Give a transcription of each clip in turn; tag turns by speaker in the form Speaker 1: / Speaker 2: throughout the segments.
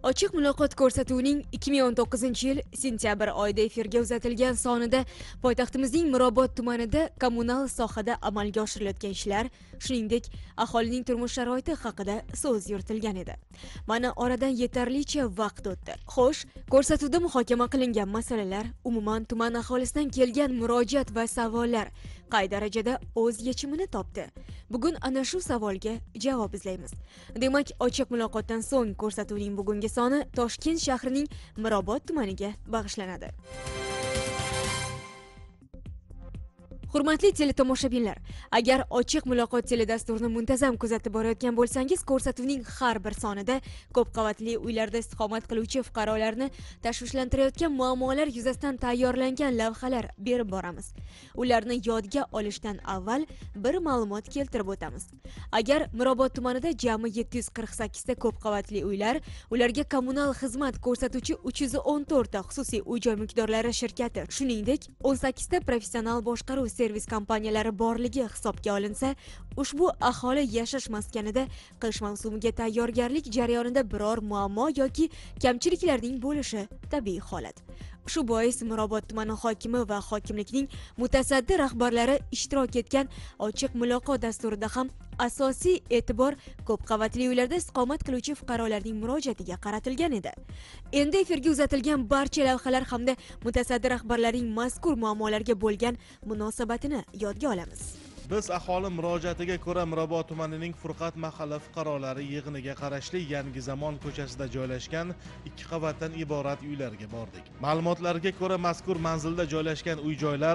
Speaker 1: Ochiq muloqot ko'rsatuvining 2019-yil sentyabr oyida efirga uzatilgan sonida poytaxtimizning Mirobod tumanida kommunal sohada amalga oshirilayotgan ishlar, shuningdek, aholining turmush sharoiti haqida so'z yuritilgan edi. Mana oradan yetarlicha vaqt o'tdi. Xo'sh, ko'rsatuvda muhokama qilingan masalalar, umuman tuman aholisidan kelgan murojaat va savollar qay darajada o'z yechimini topdi? Bugun ana shu savolga javob izlaymiz. Demak, ochiq muloqotdan so'ng ko'rsatuvning bugungi soni Toshkent shahrining Mirobod tumaniga bag'ishlanadi. Hurmatli teletomoshabinlar, agar ochiq muloqot teledasturini muntazam kuzatib borayotgan bo'lsangiz, ko'rsatuvning har bir sonida ko'p qavatli uylarda istiqomat qiluvchi fuqarolarni tashvishlantirayotgan muammolar yuzasidan tayyorlangan lavhalar berib boramiz. Ularni yodga olishdan avval bir ma'lumot keltirib o'tamiz. Agar Mirobod tumanida jami 748 ta ko'p qavatli uylar, ularga kommunal xizmat ko'rsatuvchi 314 ta xususiy uy-joy mulkdorlari shirkati, shuningdek 18 ta professional boshqaruv servis kompaniyalari borligi hisobga olinsa, ushbu aholi yashash maskanida qish mavsumiga tayyorgarlik jarayonida biror muammo yoki kamchiliklarning bo'lishi tabiiy holat. Shu bois Mirobod tumani hokimi va hokimlikning mutasaddi rahbarlari ishtirok etgan ochiq muloqot dasturida ham asosiy e'tibor ko'p qavatli uylarda istiqomat qiluvchi fuqarolarning murojaatiga qaratilgan edi. Endi efirga uzatilgan barcha lavhalar hamda mutasaddi rahbarlarning mazkur muammolarga bo'lgan munosabatini yodga olamiz.
Speaker 2: Biz aholi murojaatiga ko'ra Mirobod tumanining Furqat mahalla fuqarolari yig'iniga qarashli Yangi Zamon ko'chasida joylashgan 2 qavatdan iborat uylarga bordik. Ma'lumotlarga ko'ra mazkur manzilda joylashgan uy-joylar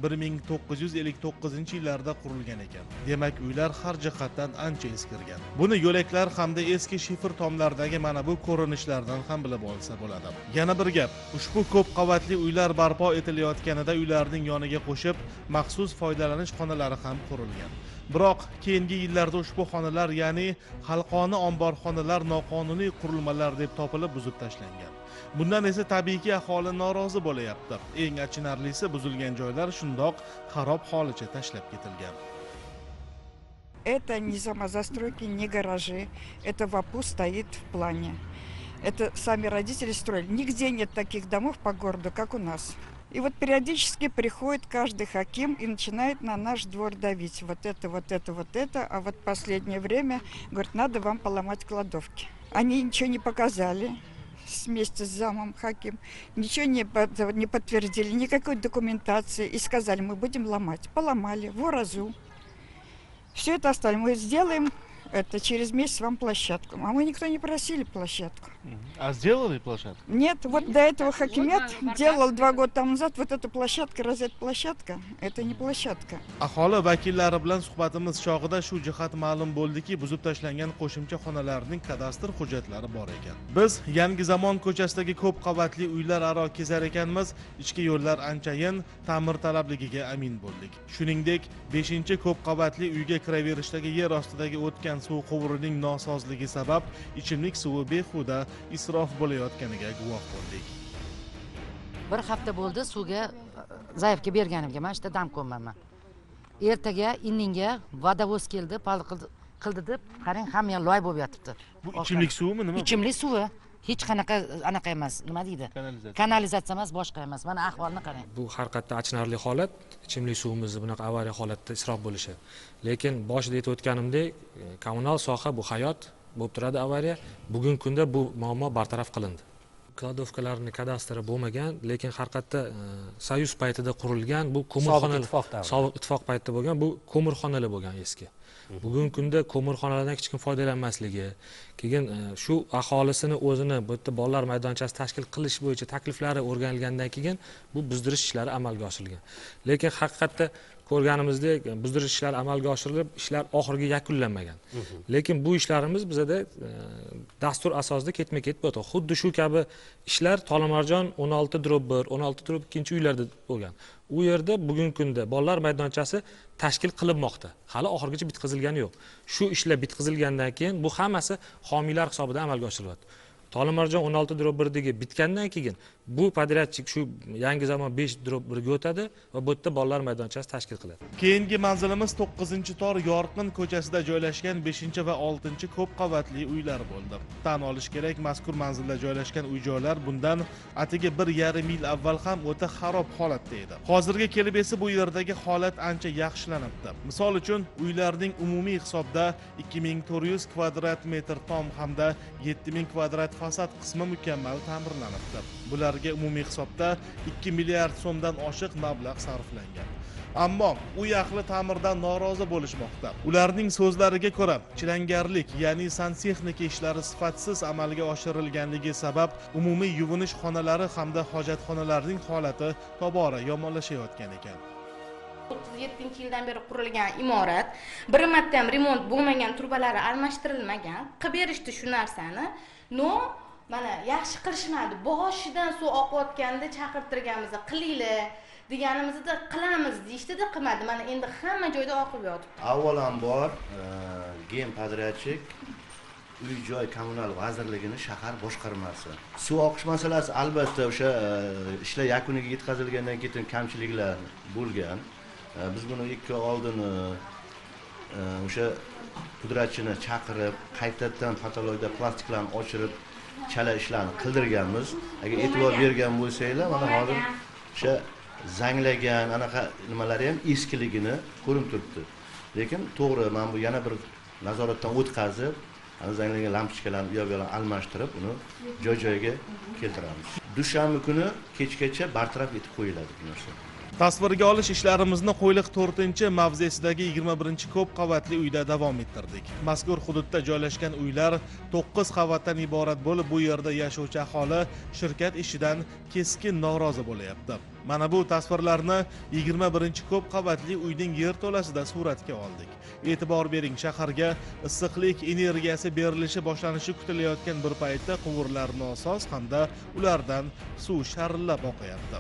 Speaker 2: 1959-yillarda qurilgan ekan. Demak, uylar har jihatdan ancha eskirgan. Buni yo'laklar hamda eski shifr tomlardagi mana bu ko'rinishlardan ham bilib olsa bo'ladi. Yana bir gap, ushbu ko'p qavatli uylar barpo etilayotganida uylarning yoniga qo'shib maxsus foydalanish xonalari ham qurilgan. Biroq keyingi yillarda ushbu xonalar, ya'ni xalqona omborxonalar noqonuniy qurilmalar deb topilib buzib tashlangan. Bundan esa tabiiyki aholi norozi bo'layapti. Eng achinarlisi, buzilgan joylar shundoq xarob holicha tashlab ketilgan.
Speaker 3: Это не самозастройки, не гаражи. Это ВАПУ стоит в плане. Это сами родители строили. Нигде нет таких домов по городу, как у нас. И вот периодически приходит каждый хаким и начинает на наш двор давить. Вот это, вот это, вот это. А вот последнее время, говорит, надо вам поломать кладовки. Они ничего не показали вместе с замом хаким. Ничего не подтвердили, никакой документации. И сказали, мы будем ломать. Поломали, в разу. Все это оставили. Мы сделаем это через месяц вам площадку. А мы никто не просили площадку.
Speaker 2: А сделали площадку?
Speaker 3: Нет, вот до этого хакимят делал 2 года тому назад. Вот эта площадка, разве это площадка? Это не площадка.
Speaker 2: Aholi vakillari bilan suhbatimiz chog'ida shu jihat ma'lum bo'ldiki, buzib tashlangan qo'shimcha xonalarning kadastr hujjatlari bor ekan. Biz Yangi Zamon ko'chasidagi ko'p qavatli uylar aro kezar ekanmiz, ichki yo'llar anchayin ta'mirtalabligiga amin bo'ldik. Shuningdek, 5-ko'p qavatli uyga kiraverishdagi yer ostidagi o'tgan suv quvurining nosozligi sabab ichimlik suvi behuda isrof bo'layotganiga guvoh bo'ldik.
Speaker 4: Bir hafta bo'ldi suvga zaifga berganimga, mana shu dam qo'ymanman. Ertaga indinga vodovoz keldi, pal qildi deb, qarang, hamma loy bo'lib yotibdi.
Speaker 2: Bu ichimlik suvimi nima?
Speaker 4: Ichimlik suvi. Hech qanaqa anaqa emas, nima deydi? Kanalizatsiya emas, boshqa emas. Mana ahvolni qarang.
Speaker 5: Bu har qatda achinarli holat, ichimlik suvimizni bunaqa avariya holatda isrof bo'lishi. Lekin boshida aytib o'tganimdek, kommunal soha bu hayot bo'lib turadi avariya. Bugungi kunda bu muammo bartaraf qilindi. Kladovkalarni kadastri bo'lmagan, lekin har qatda Soyuz paytida qurilgan bu ko'mirxonalar, Sovet ittifoq paytida bo'lgan bu ko'mirxonalar bo'lgan eski. Bugungi kunda ko'mirxonalardan hech kim foydalanmasligi, keyin shu aholisini o'zini bu yerda bolalar maydonchasi tashkil qilish bo'yicha takliflari o'rganilgandan keyin bu buzdirish ishlari amalga oshirilgan. Lekin haqiqatda ko'rganimizdek buzdirish ishlari amalga oshirilib, ishlar oxiriga yakunlanmagan. Lekin bu ishlarimiz bizda dastur asosida ketma-ket bo'ldi. Xuddi shu kabi ishlar Tolimarjon 16/1, 16/2 uylarda bo'lgan. U yerda bugungi kunda bolalar maydonchasi tashkil qilinmoqda. Hali oxirigacha bitkazilgani yo'q. Shu ishlar bitkazilgandan keyin bu hammasi homiylar hisobidan amalga oshiriladi. Tolimarjon 16/1dagi bitgandan keyin Bu podryadchik shu yangi zamon 5/1 ga o'tadi va bu yerda bolalar maydonchasi tashkil qiladi.
Speaker 2: Keyingi manzilimiz 9-tor Yorqin ko'chasida joylashgan 5 va 6 ko'p qavatli uylar bo'ldi. Tan olish kerak, mazkur manzilda joylashgan uy-joylar bundan atigi 1,5 yil avval ham o'ta xarob holatda edi. Hozirga kelib esa bu yerdagi holat ancha yaxshilanibdi. Misol uchun, uylarning umumiy hisobda 2400 kvadrat metr tom hamda 7000 kvadrat fasad qismi mukammal ta'mirlanibdi. Bularga umumiy hisobda 2 milliard so'mdan oshiq mablag' sarflangan. Ammo uy ahli ta'mirdan norozi bo'lishmoqda. Ularning so'zlariga ko'ra, chilangarlik, ya'ni santexnika ishlari sifatsiz amalga oshirilganligi sabab umumiy yuvinish xonalari hamda hojatxonalarning holati tobora yomonlashayotgan ekan.
Speaker 6: 37-yildan beri qurilgan imorat, bir marta ham remont bo'lmagan, turbalari almashtirilmagan. Qilib berishdi shu narsani. Mana yaxshi qilishmadi. Boshidan suv oqayotganda chaqirtirganmiz, qilinglar deganimizda qilamiz deyishdi-da, qilmadi. Mana endi hamma joyda oqib yotibdi.
Speaker 7: Avvalambor gen podrachik uy-joy kommunal vazirligining shahar boshqarmasi. Suv oqish masalasi albatta o'sha ishlar yakuniga yetkazilgandan keyin kamchiliklar bo'lgan. Biz buni 2 oy oldin o'sha pudratchini chaqirib, qaytadan patologda plastiklarni o'chirib, chala ishlarni qildirganmiz. Agar e'tibor bergan bo'lsanglar, mana hozir o'sha zanglagan anaqa nimalari ham eskiligini ko'rinib turibdi. Lekin to'g'ri, men bu yana bir nazoratdan o'tkazib, ana zanglagan lampochkalarni u yoq-bu yoqdan almashtirib, uni joy-joyiga keltiramiz. Dushanba kuni kechgacha bartaraf etib qo'yiladi bu narsa.
Speaker 2: Tasvirga olish ishlarimizni Qo'yliq 4-mavzesidagi 21 ko'p qavatli uyda davom ettirdik. Mazkur hududda joylashgan uylar 9 qavatdan iborat bo'lib, bu yerda yashovchi aholi shirkat ishidan keskin norozi bo'layapti. Mana bu tasvirlarni 21 ko'p qavatli uyning yerto'lasida suratga oldik. E'tibor bering, shaharga issiqlik energiyasi berilishi boshlanishi kutilayotgan bir paytda quvurlar nosoz hamda ulardan suv sharillab oqayapti.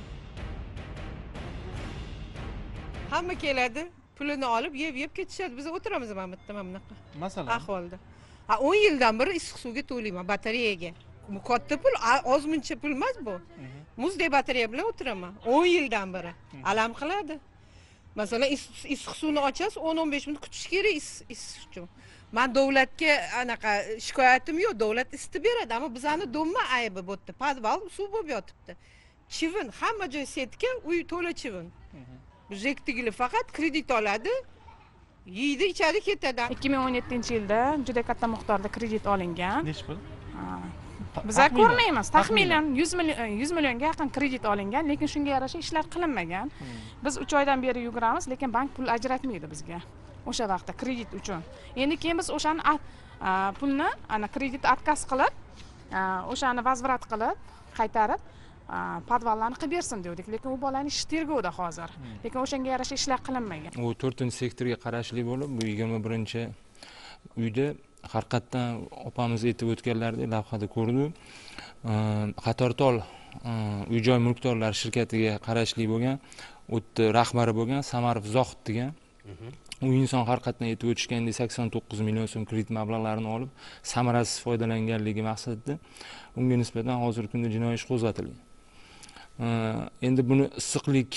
Speaker 8: Hamma keladi, pulini olib, yeb ketishadi. Biz o'tiramiz mana bu yerda bunaqa. Masalan, ahvolda. 10 yildan beri issiq suvga to'layman, batareyaga. Bu katta pul, ozmuncha pul emas bu. Muzdek batareya bilan o'tiraman. 10 yildan beri. Alam qiladi. Masalan, issiq suvni ochasiz, 10-15 minut kutish kerak isish uchun. Men davlatga anaqa shikoyatim yo'q, davlat isitib beradi, ammo bizani domma aybi bu yerda. Podval suv bo'lib yotibdi. Chivin, hamma joy setka, uy to'la chivin. Jektigili faqat kredit oladi, yeydi, ichadi, ketadi.
Speaker 9: 2017-yilda juda katta miqdorda kredit olingan.
Speaker 2: Nech pul?
Speaker 9: Biz ko'rmaymiz, taxminan 100 millionga yaqin kredit olingan, lekin shunga yarasha ishlar qilinmagan. Biz 3 oydan beri yuguramiz, lekin bank pul ajratmaydi bizga. O'sha vaqtda kredit uchun. Endi keyin biz o'shani pulni ana kredit отказ qilib, o'shani vazvrat qilib, qaytarib podvallarni qilib bersin dedik, lekin u bolaning ishi tergovda hozir. Lekin o'shanga yarasha ishlar qilinmagan.
Speaker 10: U 4-sektorga qarashli bo'lib, bu 21-uyda haqiqatdan opamiz aytib o'tganlaridek lavhada ko'rdi. Qatortol uy-joy mulkdorlari shirkatiga qarashli bo'lgan, o'tda rahbari bo'lgan Samarov Zohid degan. U inson haqiqatdan aytib o'tishgandek 89 million so'm kredit mablag'larini olib, samarasiz foydalanganligi maqsadida unga nisbatan hozirgi kunda jinoiy ish qo'zg'atilgan. Endi buni issiqlik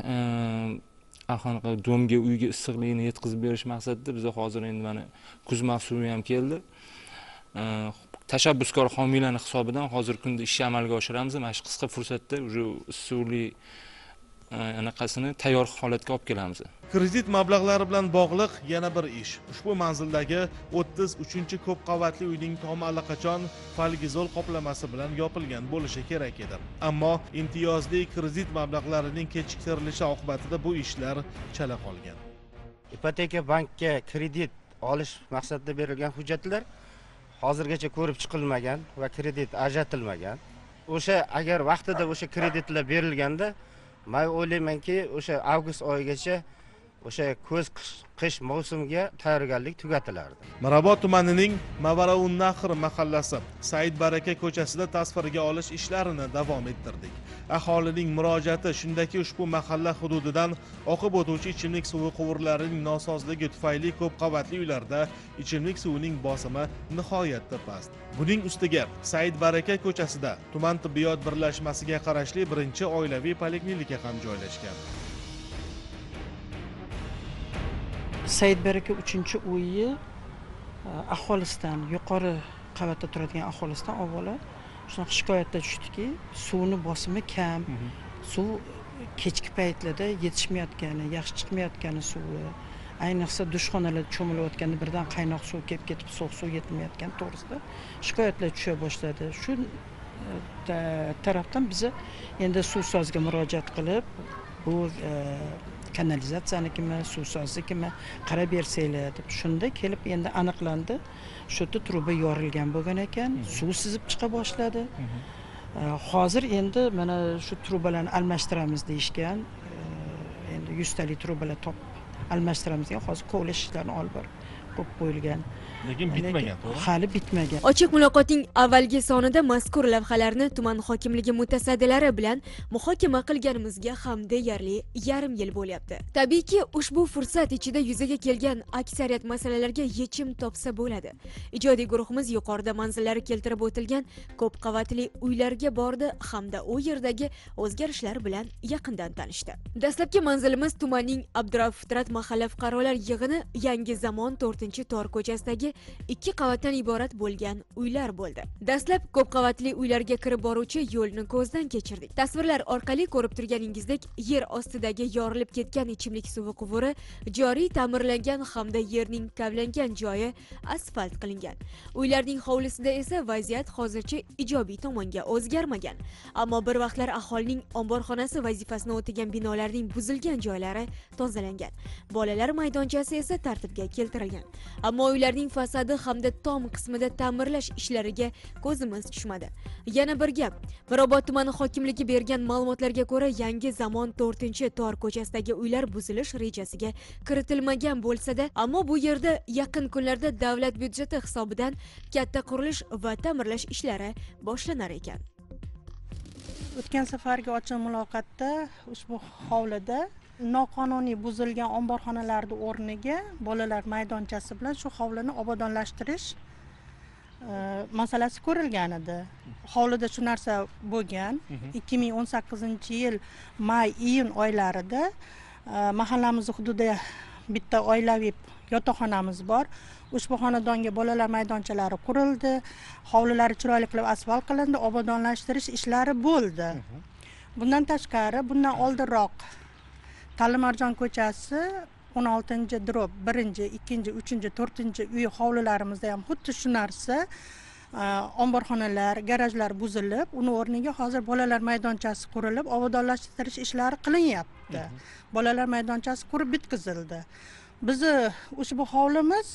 Speaker 10: anaqa domga, uyga issiqlikni yetkazib berish maqsadida biz hozir endi mana kuz mavsumi ham keldi. Tashabbuskor homiylarning hisobidan hozirgi kunda ishni amalga oshiramiz. Mana shu qisqa fursatda uje issiqlik anaqasini tayyor holatga olib kelamiz.
Speaker 2: Kredit mablag'lari bilan bog'liq yana bir ish. Ushbu manzildagi 33 ko'p qavatli uyning tomi allaqachon falgizol qoplamasi bilan yopilgan bo'lishi kerak edi. Ammo imtiyozli kredit mablag'larining kechiktirilishi oqibatida bu ishlar chala qolgan.
Speaker 11: Ipoteka bankka kredit olish maqsadida berilgan hujjatlar hozirgacha ko'rib chiqilmagan va kredit ajratilmagan. O'sha agar vaqtida o'sha kreditlar berilganda, men o'ylaymanki, o'sha avgust oyigacha o'sha ko'z qish mavsumiga tayyorgarlik tugatilardi.
Speaker 2: Mirobod tumanining Mavaraunnahr mahallasi Said Baraka ko'chasida tasvirga olish ishlarini davom ettirdik. Aholining murojaati shundaki, ushbu mahalla hududidan oqib o'tuvchi ichimlik suvi quvurlarining nosozligi tufayli ko'p qavatli uylarda ichimlik suvining bosimi nihoyatda past. Buning ustiga Said Baraka ko'chasida tuman tibbiyot birlashmasiga qarashli birinchi oilaviy poliklinika ham joylashgan.
Speaker 12: Said Baraka 3-uyi aholisidan, yuqori qavatda turadigan aholisidan avvalo shunaqa shikoyatlar tushdiki, suvni bosimi kam, suv kechki paytlarda yetishmayotgani, yaxshi chiqmayotgani suvi, ayniqsa dushxonalarda cho'milayotganda birdan qaynoq suv kelib ketib, sovuq suv yetmayotgani to'g'risida shikoyatlar tusha boshladi. Shu tarafdan biz endi suvsozga murojaat qilib, bu kanalizatsiyanikimi, suvsozlikimi qarab bersanglar deb, shunda kelib endi aniqlandi. Shu yerda truba yorilgan bo'lgan ekan, suv sizib chiqa boshladi. Hozir endi mana shu trubalarni almashtiramiz deyishgan. Endi 100 talik trubalar almashtiramiz degan, hozir kovlash ishlarini olib borib qo'yib qo'yilgan.
Speaker 2: Lekin bitmagan, to'g'ri?
Speaker 12: Hali bitmagan.
Speaker 1: Ochiq muloqotning avvalgi sonida mazkur lavhalarni tuman hokimligi mutasaddilari bilan muhokama qilganimizga ham deyarli yarim yil bo'lyapti. Tabiiyki, ushbu fursat ichida yuzaga kelgan aksariyat masalalarga yechim topsa bo'ladi. Ijodiy guruhimiz yuqorida manzillari keltirib o'tilgan ko'p qavatli uylarga bordi hamda u yerdagi o'zgarishlar bilan yaqindan tanishdi. Dastlabki manzilimiz tumanning Abdurauf Fitrat mahalla fuqarolar yig'ini Yangi Zamon 4-tor ko'chasidagi 2 qavatdan iborat bo'lgan uylar bo'ldi. Dastlab ko'p qavatli uylarga kirib boruvchi yo'lni ko'zdan kechirdik. Tasvirlar orqali ko'rib turganingizdek, yer ostidagi yorilib ketgan ichimlik suvi quvuri joriy ta'mirlangan hamda yerning kavlangan joyi asfalt qilingan. Uylarning hovlisida esa vaziyat hozircha ijobiy tomonga o'zgarmagan. Ammo bir vaqtlar aholining omborxonasi vazifasini o'tagan binolarning buzilgan joylari tozalangan. Bolalar maydonchasi esa tartibga keltirilgan. Ammo uylarning fasadi hamda tom qismida ta'mirlash ishlariga ko'zimiz tushmadi. Yana bir gap, Mirobod tumani hokimligi bergan ma'lumotlarga ko'ra, Yangi Zamon 4-tor ko'chasidagi uylar buzilish rejasiga kiritilmagan bo'lsa-da, ammo bu yerda yaqin kunlarda davlat byudjeti hisobidan katta qurilish va ta'mirlash ishlari boshlanar ekan.
Speaker 12: O'tgan safargi ochiq muloqotda ushbu hovlida noqonuniy buzilgan omborxonalarning o'rniga bolalar maydonchasi bilan shu hovlini obodonlashtirish masalasi ko'rilgan edi. Hovlida shu narsa bo'lgan. 2018-yil may-iyun oylarida mahallamiz hududida bitta oilaviy yotoqxonamiz bor. Ushbu xonadonga bolalar maydonchalari qurildi, hovlilari chiroyli qilib asfalt qilindi, obodonlashtirish ishlari bo'ldi. Bundan tashqari, bundan oldinroq Talimarjon ko'chasi 16-drop 1, 2, 3, 4-uy hovlilarimizda ham xuddi shu narsa, omborxonalar, garajlar buzilib, uni o'rniga hozir bolalar maydonchasi qurilib, obodonlashtirish ishlari qilinyapti. Bolalar maydonchasi qurib bitkazildi. Bizi ushbu hovlimiz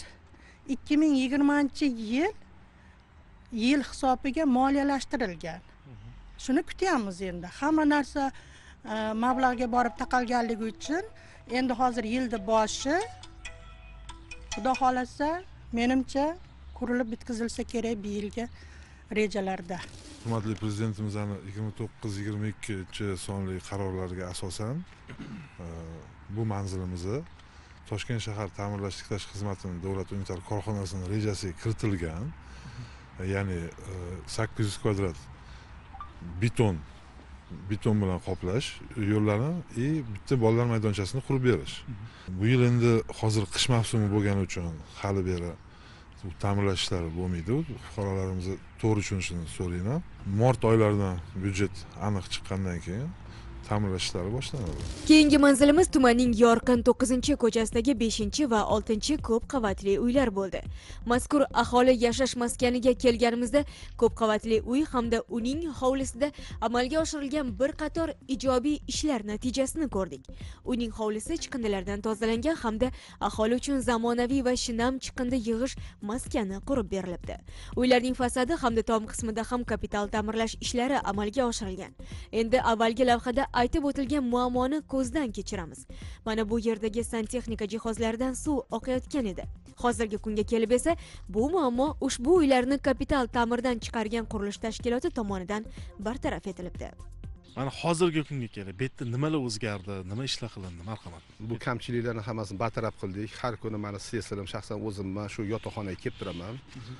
Speaker 12: 2020-yil hisobiga moliyalashtirilgan. Shuni kutyapmiz endi. Hamma narsa mablag'ga borib taqalganligi uchun endi hozir yilda boshi, xudo xolasa, menimcha qurilib bitkazilsa kerak bu yilga rejalarda.
Speaker 13: Hurmatli prezidentimizning 29-22 sonli qarorlariga asosan bu manzilimizni Toshkent shahar ta'mirlash tiklash xizmatining davlat unitar korxonasining rejasiga kiritilgan. Ya'ni 800 kvadrat beton bilan qoplash yo'llarni bitta bolalar maydonchasini qurib berish. Bu yil endi hozir qish mavsumi bo'lgani uchun hali beri ta'mirlash ishlari bo'lmaydi. Fuqarolarimizni to'g'ri tushunishini so'rayman. Mart oylaridan byudjet aniq chiqqandan keyin ta'mirlash ishlari boshlanadi.
Speaker 1: Keyingi manzilimiz tumanning Yorqin 9-ko'chasidagi 5 va 6 ko'p qavatli uylar bo'ldi. Mazkur aholi yashash maskaniga kelganimizda ko'p qavatli uy hamda uning hovlisida amalga oshirilgan bir qator ijobiy ishlar natijasini ko'rdik. Uning hovlisi chiqindilardan tozalangan hamda aholi uchun zamonaviy va shinam chiqindi yig'ish maskani qurib berilibdi. Uylarning fasadi hamda tom qismida ham kapital ta'mirlash ishlari amalga oshirilgan. Endi avvalgi lavhada aytib o'tilgan muammoni ko'zdan kechiramiz. Mana bu yerdagi santexnika jihozlaridan suv oqayotgan edi. Hozirgi kunga kelib esa bu muammo ushbu uylarni kapital ta'mirdan chiqargan qurilish tashkiloti tomonidan bartaraf etilibdi.
Speaker 2: Mana hozirgi kunga kelib bu yerda nimalar o'zgardi, nima ishlar qilindi, marhamat.
Speaker 14: Bu kamchiliklarni hammasini bartaraf qildik. Har kuni mana seslim shaxsan o'zim shu yotoqxonaga kelib turaman.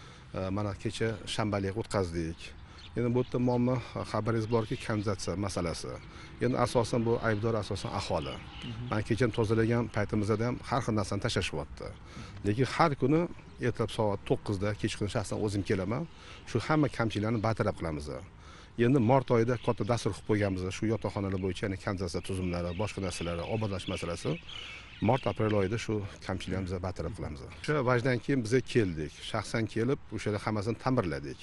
Speaker 14: Mana kecha shanbalik o'tkazdik. Endi bu yerda muammo xabaringiz borki, kanalizatsiya masalasi. Endi asosan bu aybdor asosan aholi. Men kecha tozalagan paytimizda ham har xil narsani tashlashyapti. Lekin har kuni ertalab soat 9 da kechqurun shaxsan o'zim kelaman. Shu hamma kamchiliklarni bartaraf qilamiz. Endi mart oyida katta dastur qilib qo'yganmiz. Shu yotoqxonalar bo'yicha kanalizatsiya tuzumlari, boshqa narsalar, obodlash masalasi. Mart-aprel oyida shu kamchiliklarni bartaraf qilamiz. O'sha vajdan keyin biz keldik. Shaxsan kelib, o'sha yerda hammasini ta'mirladik.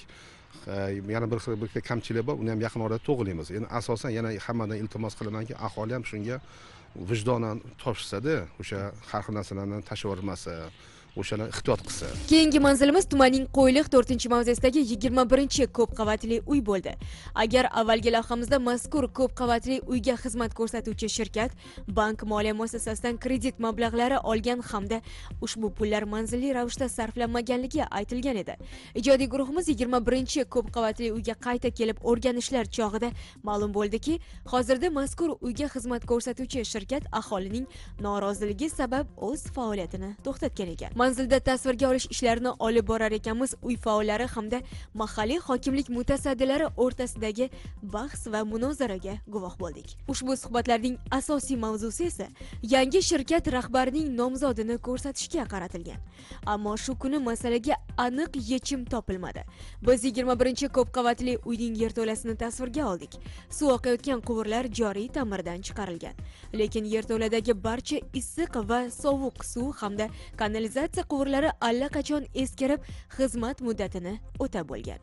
Speaker 14: Yana bir kamchilik bor, uni ham yaqin orada to'g'rilaymiz. Endi asosan yana hammadan iltimos qilamanki, aholi ham shunga vijdonan topshirsa-da, o'sha har xil narsalarni tashlab yubormasa, o'shalar ehtiyot qilsa.
Speaker 1: Keyingi manzilimiz tumanning Qo'yliq 4-mavzesidagi 21-ko'p qavatli uy bo'ldi. Agar avvalgi lavhamizda mazkur ko'p qavatli uyga xizmat ko'rsatuvchi shirkat bank moliya muassasasidan kredit mablag'lari olgan hamda ushbu pullar manzilli ravishda sarflanmaganligi aytilgan edi. Ijodiy guruhimiz 21-ko'p qavatli uyga qayta kelib o'rganishlar chog'ida ma'lum bo'ldiki, hozirda mazkur uyga xizmat ko'rsatuvchi shirkat aholining noroziligi sabab o'z faoliyatini to'xtatgan ekan. Manzilda tasvirga olish ishlarini olib borar ekanmiz, uy faollari hamda mahalliy hokimlik mutasaddilari o'rtasidagi bahs va munozaraga guvoh bo'ldik. Ushbu suhbatlarning asosiy mavzusi esa yangi shirkat rahbarining nomzodini ko'rsatishga qaratilgan. Ammo shu kuni masalaga aniq yechim topilmadi. Biz 21-ko'p qavatli uyning yerto'lasini tasvirga oldik. Suv oqayotgan quvurlar joriy ta'mirdan chiqarilgan. Lekin yerto'ladagi barcha issiq va sovuq suv hamda kanalizatsiya quvurlari allaqachon eskirib, xizmat muddatini o'tab bo'lgan.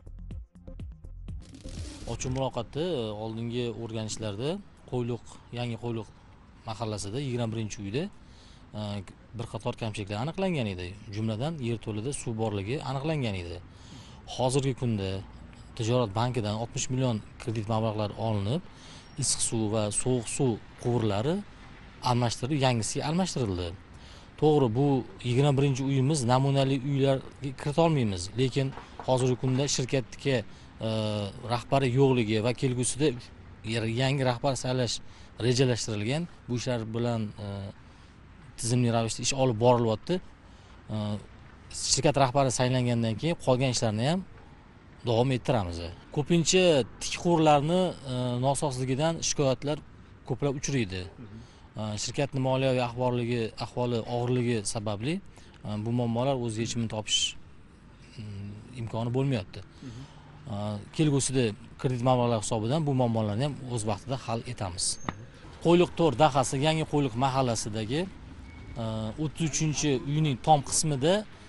Speaker 15: Ochiq muloqotda oldingi o'rganishlarda yangi Qo'yliq mahallasida 21-uyda bir qator kamchiliklar aniqlangan edi. Jumladan yerto'lada suv borligi aniqlangan edi. Hozirgi kunda Tijorat bankidan 60 million kredit mablag'lari olinib, issiq suv va sovuq suv quvurlari almashtirilib, yangisiga almashtirildi. To'g'ri, bu 21-uyimiz namunali uylarga kirita olmaymiz, lekin hozirgi kunda shirkatga rahbari yo'qligi va kelgusida yangi rahbar saylash rejalashtirilgan. Bu ishlar bilan tizimli ravishda ish olib borilyapti. Shirkat rahbari saylangandan keyin qolgan ishlarni ham davom ettiramiz. Ko'pincha tik quvurlarni nosozligidan shikoyatlar ko'plab uchraydi. Shirkatning moliyaviy ahvoli og'irligi sababli bu muammolar o'z yechimini topish imkoni bo'lmayapti. Kelgusida kredit mablag'lari hisobidan bu muammolarni ham o'z vaqtida hal etamiz. Qo'yliq 4 dahasi yangi Qo'yliq mahallasidagi 33-uyning tom qismida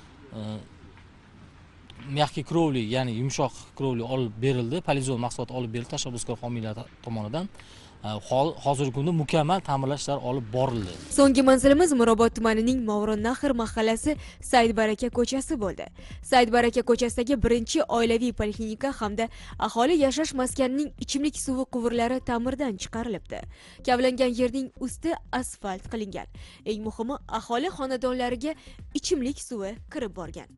Speaker 15: mягкий krovli, ya'ni yumshoq krovli olib berildi, polizon mahsulot olib berildi tashabbuskor homiylar tomonidan. Hozirgi kunda mukammal ta'mirlash ishlari olib borildi.
Speaker 1: So'nggi manzilimiz Mirobod tumanining Movronnahir mahallasi Said Baraka ko'chasi bo'ldi. Said Baraka ko'chasidagi 1-oilaviy poliklinika hamda aholi yashash maskanining ichimlik suvi quvurlari ta'mirdan chiqarilibdi. Kavlangan yerning usti asfalt qilingan. Eng muhimi, aholi xonadonlariga ichimlik suvi kirib borgan.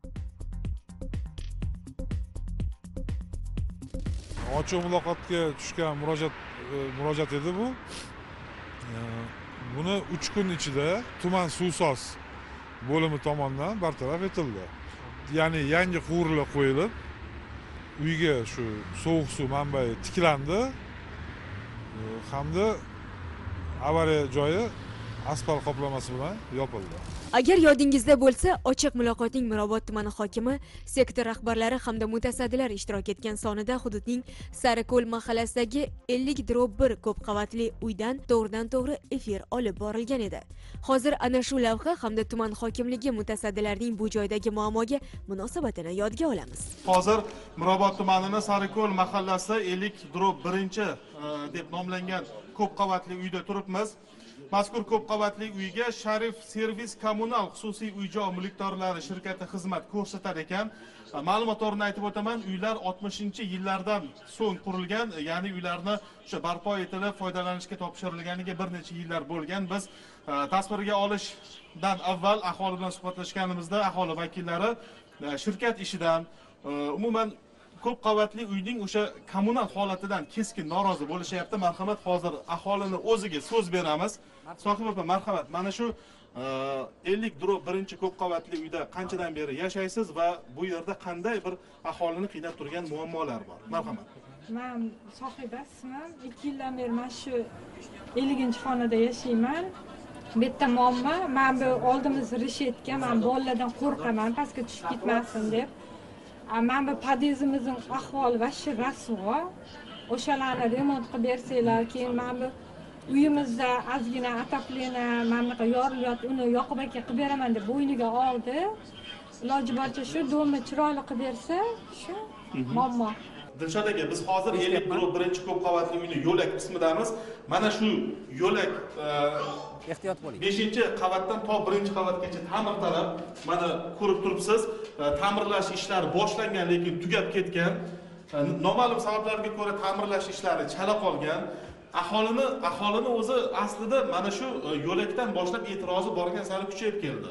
Speaker 13: Ochiq muloqotga tushgan murojaat edi bu. Buni 3 kun ichida tuman suvsoz bo'limi tomonidan bartaraf etildi. Ya'ni yangi quvurlar qo'yilib, uyga shu sovuq suv manbai tiklandi hamda avariya joyi asfalt qoplamasi bilan yopildi.
Speaker 1: Agar yodingizda bo'lsa, ochiq muloqotning Mirobod tumani hokimi, sektor rahbarlari hamda mutasaddilar ishtirok etgan sonida hududning Sariqo'l mahallasidagi 50/1 ko'p qavatli uydan to'g'ridan-to'g'ri efir olib borilgan edi. Hozir ana shu lavha hamda tuman hokimligi mutasaddilarining bu joydagi muammoga munosabatini yodga olamiz.
Speaker 2: Hozir Mirobod tumanining Sariqo'l mahallasida 50/1 deb nomlangan ko'p qavatli uyda turibmiz. mazkur ko'p qavatli uyga Sharif Servis kommunal xususiy uy-joy mulkdorlari shirkati xizmat ko'rsatar ekan. Ma'lumotlarni aytib o'taman, uylar 60-yillardan so'ng qurilgan, ya'ni uylarni o'sha barpo etilib foydalanishga topshirilganiga bir necha yillar bo'lgan. Biz tasvirga olishdan avval aholi bilan suhbatlashganimizda aholi vakillari shirkat ishidan, umuman ko'p qavatli uyning o'sha kommunal holatidan keskin norozi bo'lishyapti. Marhamat, hozir aholini o'ziga so'z beramiz. Sohib opa, marhamat. Mana shu 50/1 ko'p qavatli uyda qanchadan beri yashaysiz va bu yerda qanday bir aholini qiynab turgan muammolar bor? Marhamat.
Speaker 16: Men sohiba ismim. 2 yildan beri mana shu 50-xonada yashayman. Bu yerda muammo, men bu oldimiz rishetga, men bolalardan qo'rqaman, pastga tushib ketmasin deb. Men bu pod'ezdimizning ahvoli va shu rasvo. O'shalarni remont qilib bersanglar, keyin men bu uyimizda ozgina ataplena mana bunaqa yorilyapti, uni yoqib aka qilib beraman deb bo'yniga oldi. Iloji boricha shu domni chiroyli qilib bersa, shu muammo.
Speaker 2: Dilshod aka, biz hozir 50/1 ko'p qavatli uyning yo'lak qismidamiz. Mana shu yo'lak
Speaker 17: ehtiyot bo'ling.
Speaker 2: 5-qavatdan to 1-qavatgacha ta'mirtalab, mana ko'rib turibsiz, ta'mirlash ishlari boshlangan, lekin tugab ketgan. Noma'lum sabablarga ko'ra ta'mirlash ishlari chala qolgan. Aholini o'zi aslida mana shu yo'lakdan boshlab e'tirozi borgan sari kuchayib keldi.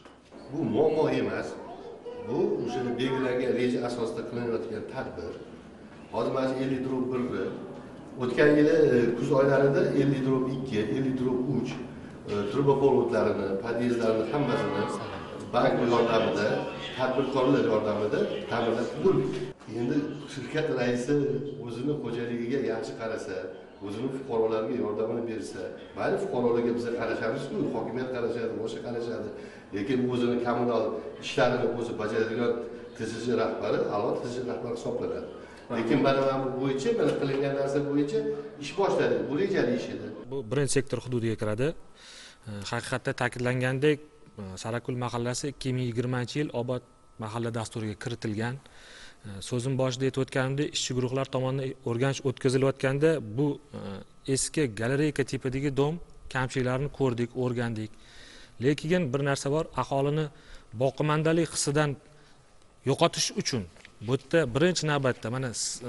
Speaker 7: Bu muammo emas. Bu o'sha belgilangan reja asosida qilinayotgan tadbir. Hozir mana 50/1 o'tgan yili kuz oylarida 50/2, 50/3 trubopovodlarini, podyezdlarini hammasini bank yordamida, tadbirkorlar yordamida ta'mirlab bo'ldik. Endi shirkat raisi o'zini xo'jaligiga yaxshi qarasa, o'zini fuqarolarga yordamini bersa, mayli fuqarolarga biz qarashamiz-ku, hokimiyat qarashadi, boshqa qarashadi. Lekin o'zini kommunal ishlarini o'zi bajaradigan TSJ rahbari a'lo TSJ rahbari hisoblanadi. Lekin mana bu bo'yicha, mana qilingan narsa bo'yicha ish boshladi. Bu rejali ish edi.
Speaker 5: Bu birinchi sektor hududiga kiradi. Haqiqatda ta'kidlangandek, Sarakul mahallasi 2020-yil obod mahalla dasturiga kiritilgan. So'zim boshida aytib o'tganimdek, ishchi guruhlar tomonidan o'rganish o'tkazilayotganda bu eski galereyka tipidagi dom kamchiliklarini ko'rdik, o'rgandik. Lekin bir narsa bor, aholini boqimandalik hissidan yo'qotish uchun bu yerda birinchi navbatda mana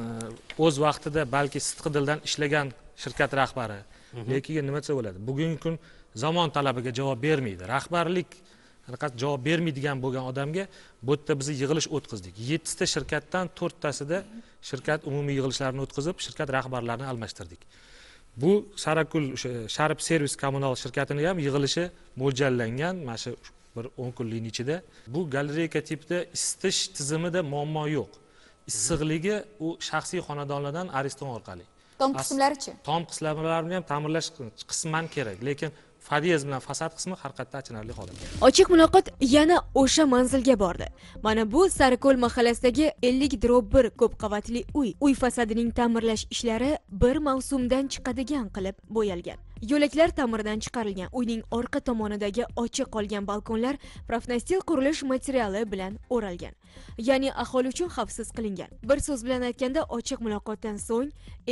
Speaker 5: o'z vaqtida balki sidqi dildan ishlagan shirkat rahbari, lekin nima desa bo'ladi? Bugungi kun zamon talabiga javob bermaydi. Rahbarlik javob bermaydigan bo'lgan odamga bu yerda biz yig'ilish o'tkazdik. 7 ta shirkatdan 4 tasida shirkat umumiy yig'ilishlarni o'tkazib, shirkat rahbarlarini almashtirdik. Bu Sarakul o'sha Sharif Servis kommunal shirkatining ham yig'ilishi mo'ljallangan, mana shu bir 10 kunlik ichida. Bu galereyka tipida isitish tizimida muammo yo'q. Issiqligi u shaxsiy xonadonlardan ariston orqali.
Speaker 1: Tom qismlarichi?
Speaker 5: Tom qismlarini ham ta'mirlash qisman kerak, lekin pod'ezd bilan fasad qismi har qatda achinarli holat.
Speaker 1: Ochiq muloqot yana o'sha manzilga bordi. Mana bu Sariko'l mahallasidagi 50/1 ko'p qavatli uy. Uy fasadining ta'mirlash ishlari bir mavsumdan chiqadigan qilib bo'yalgan. Yo'laklar ta'mirdan chiqarilgan. Uyning orqa tomonidagi ochiq qolgan balkonlar profnastil qurilish materiali bilan o'ralgan. Ya'ni aholi uchun xavfsiz qilingan. Bir so'z bilan aytganda, ochiq muloqotdan so'ng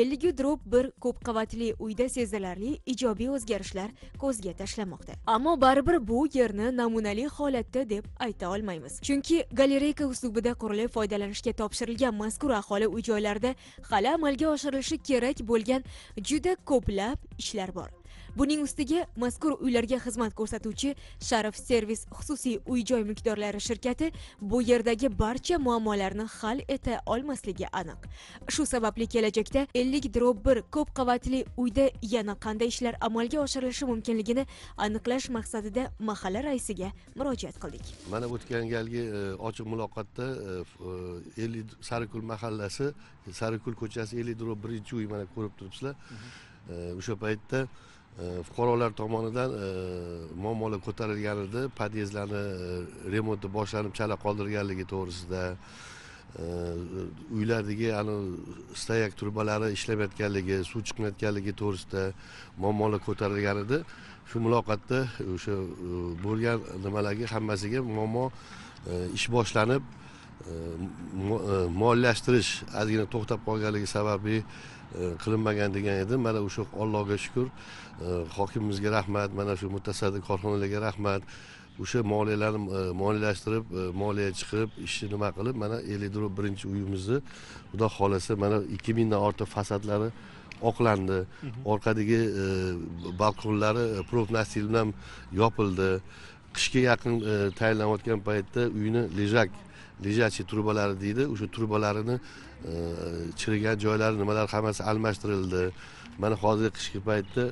Speaker 1: 50/1 ko'p qavatli uyda sezilarli ijobiy o'zgarishlar ko'zga tashlanmoqda. Ammo baribir bu yerni namunali holatda deb ayta olmaymiz. Chunki galereyka uslubida qurilib foydalanishga topshirilgan mazkur aholi uy-joylarida hali amalga oshirilishi kerak bo'lgan juda ko'plab ishlar bor. Buning ustiga mazkur uylarga xizmat ko'rsatuvchi Sharif Servis xususiy uy-joy mulkdorlari shirkati bu yerdagi barcha muammolarni hal eta olmasligi aniq. Shu sababli kelajakda 50/1 ko'p qavatli uyda yana qanday ishlar amalga oshirilishi mumkinligini aniqlash maqsadida mahalla raisiga murojaat qildik.
Speaker 7: Mana o'tgan galgi ochiq muloqotda Sarikul mahallasi, Sarikul ko'chasi 50/1 uy mana ko'rib turibsizlar. O'sha paytda fuqarolar tomonidan muammolar ko'tarilgan edi. Podyezdlarni remonti boshlanib chala qoldirganligi to'g'risida, uylardagi stayak turbalari ishlamayotganligi, suv chiqmayotganligi to'g'risida muammolar ko'tarilgan edi. Shu muloqotda o'sha bo'lgan nimalarga hammasiga muammo ish boshlanib, moliyalashtirish ozgina to'xtab qolganligi sababli
Speaker 18: qilinmagan degan edim. Mana o'sha Allohga shukur, hokimimizga rahmat, mana shu mutasaddi korxonalarga rahmat. O'sha moliyalarni moliyalashtirib, moliya chiqib, ishni nima qilib, mana Elidrop birinchi uyimizni Xudo xolasa mana 2000 dan ortiq fasadlari oqlandi. Orqadagi balkonlari profnastil bilan yopildi. Qishga yaqin tayyorlanayotgan paytda uyni lejachi trubalari deydi. O'sha trubalarini chirigan joylari nimalar hammasi almashtirildi. Mana hozir qishki paytda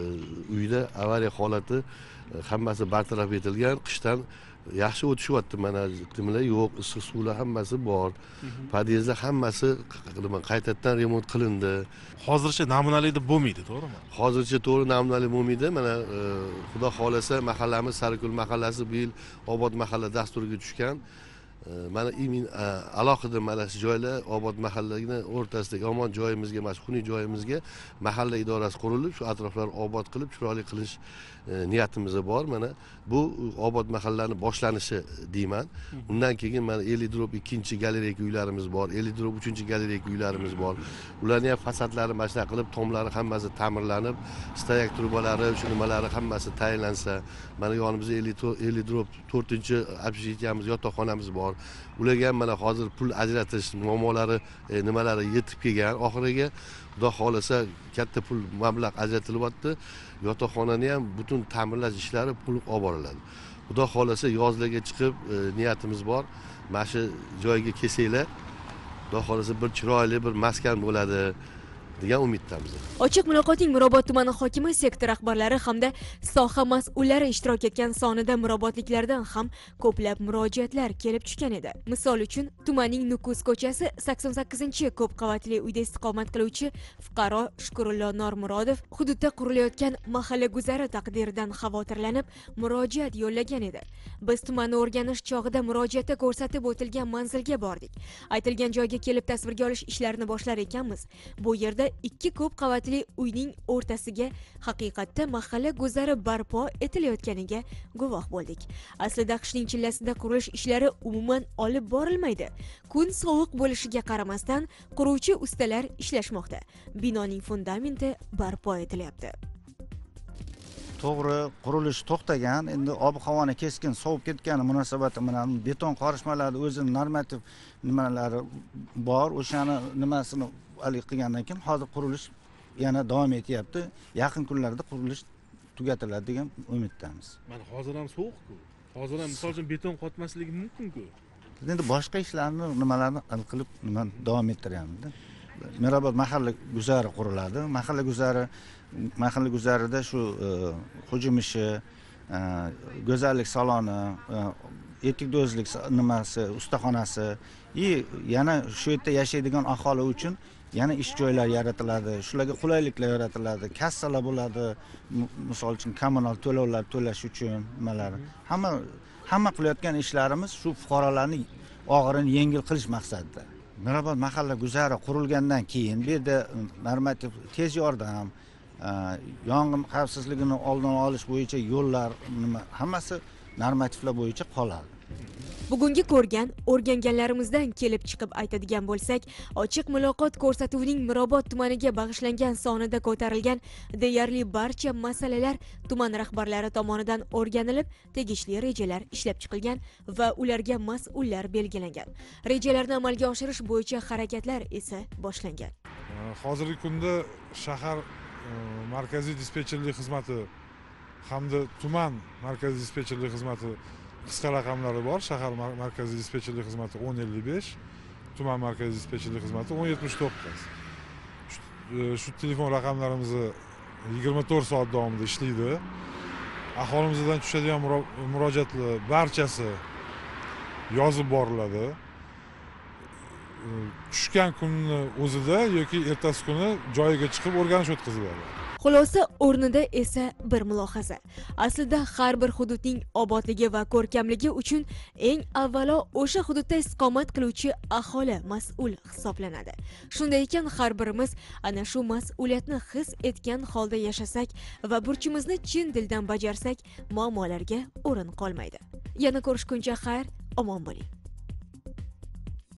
Speaker 18: uyda avariya holati hammasi bartaraf etilgan. Qishdan yaxshi o'tishyapti. Mana nimalar yo'q, issiq suvlar hammasi bor. Podyezdlar hammasi qaytadan remont qilindi.
Speaker 2: Hozircha namunali deb bo'lmaydi, to'g'rimi?
Speaker 18: Hozircha to'g'ri namunali bo'lmaydi. Mana Xudo xolasa mahallamiz Sarikul mahallasi bu yil obod mahalla dasturiga tushgan. Mana alohida mana shu joylar obod mahallaning o'rtasidagi omon joyimizga, mana xunuk joyimizga mahalla idorasi qurilib, shu atroflarni obod qilib, chiroyli qilish niyatimiz bor. Mana bu obod mahallaning boshlanishi deyman. Undan keyin mana Elidrop 2-galereyka uylarimiz bor, Elidrop 3-galereyka uylarimiz bor. Ularning ham fasadlari mashina qilib, tomlari hammasi ta'mirlanib, stayak trubalari, shu nimalari hammasi tayinlansa, mana yonimizda Elidrop 4-общежитiyamiz, yotoqxonamiz bor. Ularga ham mana hozir pul ajratish muammolari, nimalari yetib kelgan. Oxiriga Xudo xolasa katta pul mablag' ajratilyapti. Yotoqxonani ham butun ta'mirlash ishlari pul olib boriladi. Xudo xolasa yozlarga chiqib niyatimiz bor. Mana shu joyga kelsanglar, Xudo xolasa bir chiroyli bir maskan bo'ladi degan umiddamiz.
Speaker 1: Ochiq muloqotning Mirobod tumani hokimi, sektor rahbarlari hamda soha mas'ullari ishtirok etgan sonida mirobodliklardan ham ko'plab murojaatlar kelib tushgan edi. Misol uchun, tumanning Nukus ko'chasi 88-ko'p qavatli uyda istiqomat qiluvchi fuqaro Shukurullo Normurodov hududda qurilayotgan mahalla guzari taqdiridan xavotirlanib murojaat yo'llagan edi. Biz tumanni o'rganish chog'ida murojaatda ko'rsatib o'tilgan manzilga bordik. Aytilgan joyga kelib tasvirga olish ishlarini boshlar ekanmiz. Bu yerda 2 ko'p qavatli uyning o'rtasiga haqiqatda mahalla guzari barpo etilayotganiga guvoh bo'ldik. Aslida qishning chillasida qurilish ishlari umuman olib borilmaydi. Kun sovuq bo'lishiga qaramasdan quruvchi ustalar ishlashmoqda. Binoning fundamenti barpo etilyapti.
Speaker 19: To'g'ri, qurilish to'xtagan, endi ob-havoni keskin sovib ketgani munosabati bilan beton qorishmalari o'zining normativ nimalari bor, o'shani nimasini qilgandan keyin hozir qurilish yana davom etyapti. Yaqin kunlarda qurilish tugatiladi degan umiddamiz.
Speaker 2: Mana hozir ham sovuq-ku. Hozir ham misol uchun beton qotmasligi mumkin-ku.
Speaker 19: Endi boshqa ishlarni nimalarni qilib davom ettiryapmiz. Mirobod mahalla guzari quriladi. Mahalla guzarida shu hujum ishi, go'zallik saloni, etikdozlik nimasi, ustaxonasi, yana shu yerda yashaydigan aholi uchun yana ish joylari yaratiladi, shularga qulayliklar yaratiladi, kassalar bo'ladi, misol uchun kommunal to'lovlar to'lash uchun nimalar. Hamma qilayotgan ishlarimiz shu fuqarolarning og'irini yengil qilish maqsadida. Mirobod mahalla guzari qurilgandan keyin bu yerda normativ tez yordam, yong'in xavfsizligini oldini olish bo'yicha yo'llar, hammasi normativlar bo'yicha qoladi.
Speaker 1: Bugungi ko'rgan, o'rganganlarimizdan kelib chiqib aytadigan bo'lsak, ochiq muloqot ko'rsatuvining Mirobod tumaniga bag'ishlangan sonida ko'tarilgan deyarli barcha masalalar tuman rahbarlari tomonidan o'rganilib, tegishli rejalar ishlab chiqilgan va ularga mas'ullar belgilangan. Rejalarni amalga oshirish bo'yicha harakatlar esa boshlangan.
Speaker 13: Hozirgi kunda shahar markaziy dispetcherlik xizmati hamda tuman markaziy dispetcherlik xizmati qisqa raqamlari bor. Shahar markaziy dispetcherlik xizmati 1055, tuman markaziy dispetcherlik xizmati 1079. Shu telefon raqamlarimiz 24 soat davomida ishlaydi. Aholimizdan tushadigan murojaatlar barchasi yozib boriladi. Tushgan kunni o'zida yoki ertasi kuni joyiga chiqib o'rganish o'tkaziladi.
Speaker 1: Xulosa o'rnida esa bir mulohaza. Aslida har bir hududning obodligi va ko'rkamligi uchun eng avvalo o'sha hududda istiqomat qiluvchi aholi mas'ul hisoblanadi. Shunday ekan, har birimiz ana shu mas'uliyatni his etgan holda yashasak va burchimizni chin dildan bajarsak, muammolarga o'rin qolmaydi. Yana ko'rishguncha xayr, omon bo'ling.